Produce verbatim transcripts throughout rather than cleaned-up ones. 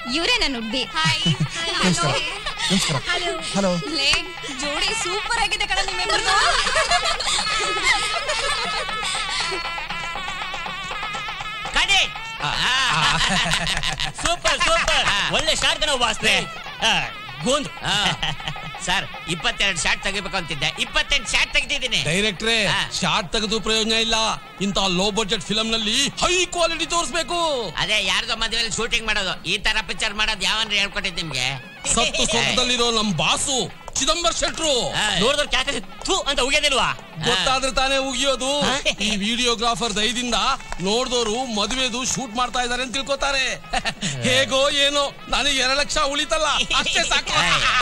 ಇವರೇ ನನ್ನ ಹುಡ್ಬಿ. ಹಲೋ. ಜೋಡಿ ಸೂಪರ್ ಆಗಿದೆ ಕಣ ನಿಮ್ಮಿಬ್ಬರದು. ಸೂಪರ್ ಸೂಪರ್ ಒಳ್ಳೆ ಶಾಟ್ ಕಣ ವಾಸ್ತೆ. ಗೋಂದ್ ಸರ್ ಇಪ್ಪತ್ತೆರಡು ಶಾಟ್ ತೆಗಿಬೇಕು ಅಂತಿದ್ದೆ, ಇಪ್ಪತ್ತೆಂಟು ಶಾಟ್ ತೆಗೆದಿದ್ದೀನಿ. ಡೈರೆಕ್ಟ್ರೆ ಶಾಟ್ ತೆಗೆದು ಪ್ರಯೋಜನ ಇಲ್ಲ, ಇಂತ ಲೋ ಬಜೆಟ್ ಫಿಲಂ ನಲ್ಲಿ ಹೈ ಕ್ವಾಲಿಟಿ ತೋರಿಸಬೇಕು. ಅದೇ ಯಾರ್ದೋ ಮದುವೆಯಲ್ಲಿ ಶೂಟಿಂಗ್ ಮಾಡೋದು, ಈ ತರ ಪಿಕ್ಚರ್ ಮಾಡೋದು ಯಾವನ್ರಿ ಹೇಳ್ಕೊಟ್ಟಿದ್ ನಿಮ್ಗೆ? ಸತ್ತು ಸ್ವರ್ಗದಲ್ಲಿರೋ ನಮ್ ಬಾಸು ಚಿದಂಬರ್ ಶೆಟ್ರು ನೋಡಿದ್ರೆ ಕ್ಯಾಕೆ ಥೂ ಅಂತ ಉಗಿಯೋದಿಲ್ವಾ? ಗೊತ್ತಾದ್ರೆ ತಾನೇ ಉಗಿಯೋದು. ಈ ವಿಡಿಯೋಗ್ರಾಫರ್ ದಯದಿಂದ ನೋಡ್ದೋರು ಮದುವೆದು ಶೂಟ್ ಮಾಡ್ತಾ ಇದಾರೆ ಅಂತ ತಿಳ್ಕೊತಾರೆ. ಹೇಗೋ ಏನೋ ನನಗೆ ಎರಡು ಲಕ್ಷ ಉಳಿತಲ್ಲ, ಅಷ್ಟೇ ಸಾಕು.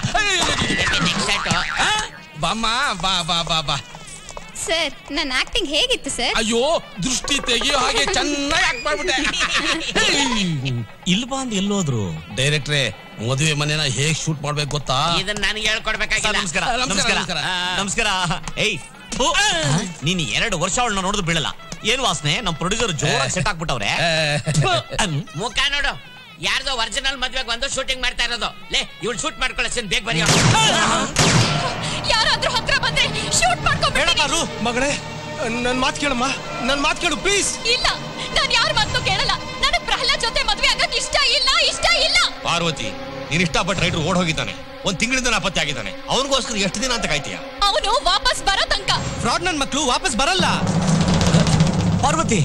ಬಾಮ್ಮ ಬಾ ಬಾ ಬಾ ಬಾ. ಸರ್ ನನ್ನ ಆಕ್ಟಿಂಗ್ ಹೇಗಿತ್ತು ಸರ್? ಅಯ್ಯೋ ದೃಷ್ಟಿ ತೆಗಿಯೋ ಹಾಗೆ ಚೆನ್ನಾಗಿ ಆಕ್ಟ್ ಮಾಡ್ಬಿಟ್ಟೆ. ಇಲ್ವಾ ಅಂದ್ ಎಲ್ಲೋದ್ರು? ಡೈರೆಕ್ಟ್ರೆ ಮದುವೆ ಮನೆನ ಹೇಗ್ ಶೂಟ್ ಮಾಡ್ಬೇಕು ಗೊತ್ತಾ? ಇದನ್ನ ನನಗೆ ಹೇಳ್ಕೊಡ್ಬೇಕಾಗಿಲ್ಲ. ನಮಸ್ಕಾರ ನಮಸ್ಕಾರ ನಮಸ್ಕಾರ. ಏಯ್ ನೀನ್ ಎರಡು ವರ್ಷ ಅವಳನ್ನ ನೋಡಿದ್ರು ಬೀಳಲ್ಲ. ಏನ್ ವಾಸನೆ, ನಮ್ ಪ್ರೊಡ್ಯೂಸರ್ ಜೋರಾಗಿ ಸೆಟ್ ಹಾಕ್ಬಿಟ್ಟವ್ರೆ. ಮುಖ ನೋಡು, ಯಾರ್ದೋ ಒರಿಜಿನಲ್ ಮದ್ವೆಗೆ ಬಂದು ಶೂಟಿಂಗ್ ಮಾಡ್ತಾ ಇರೋದು. ಲೇ ಇವ್ಳು ಶೂಟ್ ಮಾಡ್ಕೊಳ್ಳಿ ಬೇಗ ಬರೀ. ಯಾರಾದ್ರೂ ಹತ್ರ ಬಂದ್ರೆ ಶೂಟ್ ಮಾಡ್ಕೊಂಡ್ಬಿಡ್ತೀನಿ. ಮಗಳೇ ನನ್ ಮಾತು ಕೇಳಮ್ಮ, ನನ್ ಮಾತು ಕೇಳು ಪ್ಲೀಸ್. ಇಲ್ಲ, ನಾನು ಯಾರ ಮಾತು ಕೇಳಲ್ಲ. ನನಗೆ ಪ್ರಹ್ಲಾದ್ ಜೊತೆ ಮದ್ವೆ ಆಗಕ್ಕೆ ಇಷ್ಟ ಇಲ್ಲ, ಇಷ್ಟ ಇಲ್ಲ. ಪಾರ್ವತಿ, ನೀನ್ ಇಷ್ಟಪಟ್ಟ ರೈಟ್ರು ಓಡ್ ಹೋಗಿದ್ದಾನೆ, ಒಂದ್ ತಿಂಗಳಿಂದ ನಾಪತ್ತೆ ಆಗಿದ್ದಾನೆ. ಅವನಿಗೋಸ್ಕರ ಎಷ್ಟು ದಿನ ಅಂತ ಕಾಯ್ತೀಯ? ಅವನು ವಾಪಸ್ ಬರೋ ತನಕ. ಫ್ರಾಡ್ ನನ್ ಮಕ್ಳು ವಾಪಸ್ ಬರಲ್ಲ. ಪಾರ್ವತಿ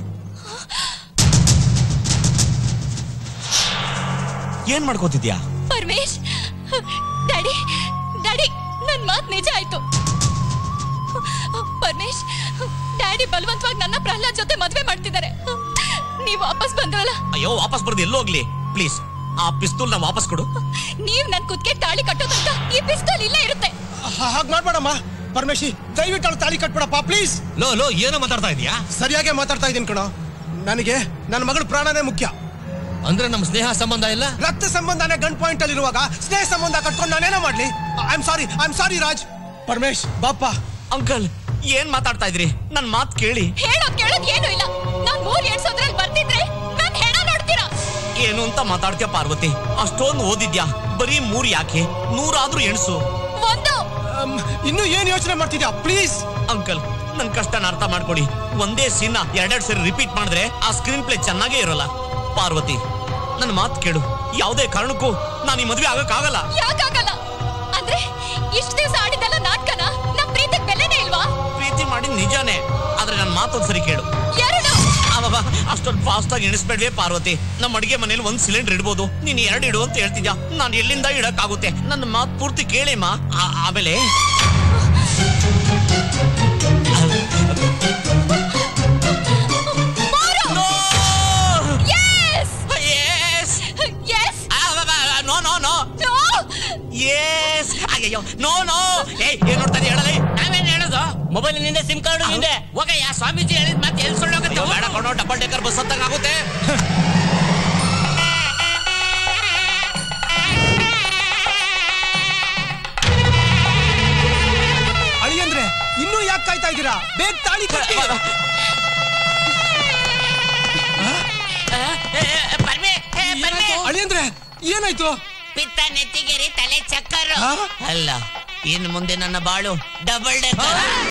ಏನ್ ಮಾಡ್ಕೋತಿದ್ಯಾ? ಪರಮೇಶ್, ಡ್ಯಾಡಿ ಡ್ಯಾಡಿ ನನ್ ಮಾತ್ ನಿಜ ಆಯ್ತು. ಪರಮೇಶ್, ಡ್ಯಾಡಿ ಬಲವಂತವಾಗಿ ನನ್ನ ಪ್ರಹ್ಲಾದ್ ಜೊತೆ ಮದ್ವೆ ಮಾಡ್ತಿದ್ದಾರೆ. ನೀವ್ ವಾಪಸ್ ಬಂದ್ರಲ್ಲ. ಅಯ್ಯೋ ವಾಪಸ್ ಬರ್ದು ಎಲ್ಲೋಗ್ಲಿ ಪ್ಲೀಸ್, ಆ ಪಿಸ್ತೂಲ್ ನ ವಾಪಸ್ ಕೊಡು. ನೀವ್ ನನ್ ಕುತ್ತಿಗೆ ತಾಳಿ ಕಟ್ಟೋ ತನಕ ಈ ಪಿಸ್ತೂಲ್ ಇಲ್ಲೇ ಇರುತ್ತೆ. ಹಾಗ್ ಮಾಡ್ಬೇಡಮ್ಮ ಪರಮೇಶಿ, ದಯವಿಟ್ಟು ಅವಳು ತಾಳಿ ಕಟ್ಬೇಡಪ್ಪ ಪ್ಲೀಸ್. ಲೋ ಲೋ ಏನೋ ಮಾತಾಡ್ತಾ ಇದೀಯಾ? ಸರಿಯಾಗಿ ಮಾತಾಡ್ತಾ ಇದೀನಿ ಕಣೋ. ನನಗೆ ನನ್ನ ಮಗಳ ಪ್ರಾಣನೇ ಮುಖ್ಯ. ಅಂದ್ರೆ ನಮ್ ಸ್ನೇಹ ಸಂಬಂಧ ಇಲ್ಲ, ರಕ್ತ ಸಂಬಂಧನೇ ಗನ್ ಪಾಯಿಂಟ್ ಅಲ್ಲಿ ಇರುವಾಗ ಸ್ನೇಹ ಸಂಬಂಧ ಕಟ್ಕೊಂಡು ನಾನೇನೋ ಮಾಡ್ಲಿ? I am sorry, I am sorry Raj. Paramesh ಬಾಪ್ಪ. ಅಂಕಲ್ ಏನ್ ಮಾತಾಡ್ತಾ ಇದ್ರಿ? ನನ್ ಮಾತ್ ಕೇಳಿ. ಹೇಳೋದ್ ಕೇಳೋದ್ ಏನು ಇಲ್ಲ. ನಾನ್ ಮೂರ್ ಎಡ್ಸೋದ್ರಲ್ಲಿ ಬರ್ತಿದ್ರೆ ನಾನ್ ಹೆಣ ನೋಡ್ತೀರಾ? ಏನು ಅಂತ ಮಾತಾಡ್ತೀಯ ಪಾರ್ವತಿ? ಅಷ್ಟೊಂದು ಓದಿದ್ಯಾ, ಬರೀ ಮೂರ್ ಯಾಕೆ, ನೂರಾದ್ರೂ ಎಣ್ಸು. ಒಂದು ಇನ್ನು ಏನ್ ಯೋಚನೆ ಮಾಡ್ತಿದ್ಯಾ ಪ್ಲೀಸ್? ಅಂಕಲ್ ನನ್ ಕಷ್ಟನ ಅರ್ಥ ಮಾಡ್ಕೊಡಿ. ಒಂದೇ ಸೀನ್ ಎರಡೆರಡು ಸರಿ ರಿಪೀಟ್ ಮಾಡಿದ್ರೆ ಆ ಸ್ಕ್ರೀನ್ ಪ್ಲೇ ಚೆನ್ನಾಗೇ ಇರೋಲ್ಲ. ಪಾರ್ವತಿ ನನ್ನ ಮಾತು ಕೇಳು, ಯಾವುದೇ ಕಾರಣಕ್ಕೂ ನಾನು ಈ ಮದ್ವೆ ಆಗಕ್ ಆಗಲ್ಲ. ಯಾಕಾಗಲ್ಲ ಅಂದ್ರೆ ಇಷ್ಟ ದಿವಸ ಆಡಿದೆಲ್ಲ ನಾಟಕನ? ನಮ್ ಪ್ರೀತಿಗೆ ಬೆಲೆನೇ ಇಲ್ವಾ? ಪ್ರೀತಿ ಮಾಡಿ ನಿಜಾನೇ, ಆದ್ರೆ ನನ್ನ ಮಾತೊಂದ್ಸರಿ ಕೇಳು. ಎರಡು ಅಷ್ಟೊಂದು ಫಾಸ್ಟ್ ಆಗಿ ಎಣಿಸ್ಬೇಡ್ವೇ ಪಾರ್ವತಿ. ನಮ್ಮ ಅಡಿಗೆ ಮನೇಲಿ ಒಂದ್ ಸಿಲಿಂಡರ್ ಇಡ್ಬೋದು, ನೀನ್ ಎರಡು ಇಡು ಅಂತ ಹೇಳ್ತಿದ್ಯಾ. ನಾನು ಎಲ್ಲಿಂದ ಇಡಕ್ ಆಗುತ್ತೆ? ನನ್ನ ಮಾತು ಪೂರ್ತಿ ಕೇಳಿಮ್ಮ. ಆಮೇಲೆ ಅಯ್ಯೋ ನೋ ನೋ. ಏಯ್ ಏನ್ ನೋಡ್ತಾ ಹೇಳಲಿ? ನಾವೇನ್ ಹೇಳೋದು? ಮೊಬೈಲ್ ನಿಂದೆ ಸಿಮ್ ಕಾರ್ಡ್ ನಿಂದೆ. ಹೋಗಯ್ಯ, ಸ್ವಾಮೀಜಿ ಹೇಳಿದ್ ಮತ್ತೆ ಎಲ್ಲಿ ಸುಳ್ಳೋಗುತ್ತೆ? ಬೇಡ ಕೊಡೋ, ಡಬಲ್ ಡೆಕ್ಕರ್ ಬಸ್ ಹತ್ತಂಗ ಆಗುತ್ತೆ. ಅಳಿಯಂದ್ರೆ ಇನ್ನೂ ಯಾಕೆ ಕಾಯ್ತಾ ಇದ್ದೀರಾ? ಬೇಗ ತಾಳಿ ಕಟ್ಟಿ. ಅಳಿಯಂದ್ರೆ ಏನಾಯ್ತು? ಪಿತ್ತ ನೆತ್ತಿಗೆರಿ, ತಲೆ ಚಕ್ಕರ್. ಅಲ್ಲ, ಇನ್ನು ಮುಂದೆ ನನ್ನ ಬಾಳು ಡಬಲ್ ಡೆಕ್ಕರ್.